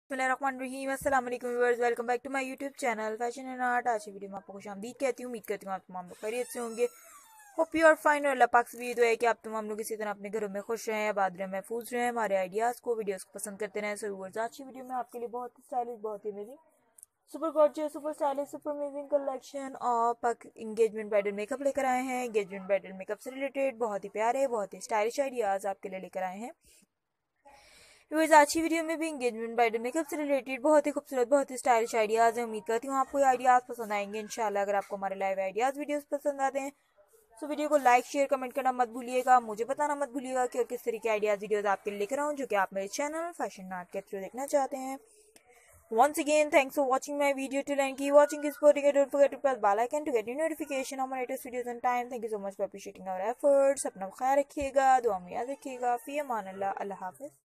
बिस्मिल्लाहिर्रहमानिर्रहीम। अस्सलाम वालेकुम viewers, welcome back to my YouTube channel fashion and art. आज की वीडियो में आपको खुशामदीद कहती हूँ। उम्मीद करती हूँ आप तमाम लोग खैरियत से होंगे। Hope you are fine. और अल्लाह पाक से भी दुआ है कि आप तमाम लोग इसी तरह अपने घरों में खुश रहें, आबाद रहें, महफूज रहें, हमारे आइडियाज़ को, वीडियोस को पसंद करते रहें। सो व्यूअर्स, आज की वीडियो में आपके लिए बहुत ही स्टाइलिश, बहुत ही amazing, super gorgeous, super stylish, super amazing collection of engagement bridal makeup लेकर आए हैं। एंगेजमेंट ब्राइडल मेकअप से रिलेटेड बहुत ही प्यारे, बहुत ही स्टाइलिश आइडियाज़ आपके लिए लेकर आए हैं। व्यूअर्स, आज की वीडियो में भी एंगेजमेंट ब्राइडल मेकअप से रिलेटेड बहुत ही खूबसूरत, बहुत ही स्टाइलिश आइडियाज़ हैं। उम्मीद करती हूँ आपको ये आइडियाज़ पसंद आएंगे इंशाल्लाह। अगर आपको हमारे लाइव आइडियाज़ वीडियोस पसंद आते हैं तो वीडियो को लाइक, शेयर, कमेंट करना मत भूलिएगा। मुझे बताना मत भूलिएगा कि और किस तरीके आइडियाज़ वीडियोज़ आपके लिए लेकर आऊँ जो कि आप मेरे चैनल फैशन आर्ट के थ्रू देखना चाहते हैं। Once again, thanks for watching my video till end. Keep watching, keep supporting it. Don't forget to press bell icon to get new notification on my latest videos on time. Thank you so much for appreciating our efforts. अपना ख्याल रखिएगा, दुआ में याद रखिएगा। फी अमान अल्लाह, अल्लाह हाफिज़।